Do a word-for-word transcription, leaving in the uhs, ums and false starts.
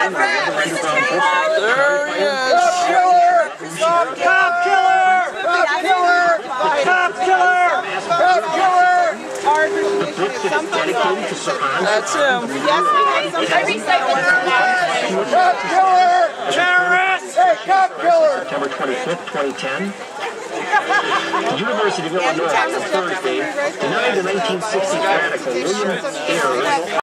he is. Cop killer! Cop killer! Cop killer! Cop killer! That's him. Cop killer! Terrorist! Hey, cop killer! September twenty-fifth, twenty ten. The University of Illinois on Thursday denied the nineteen sixties radical William Ayers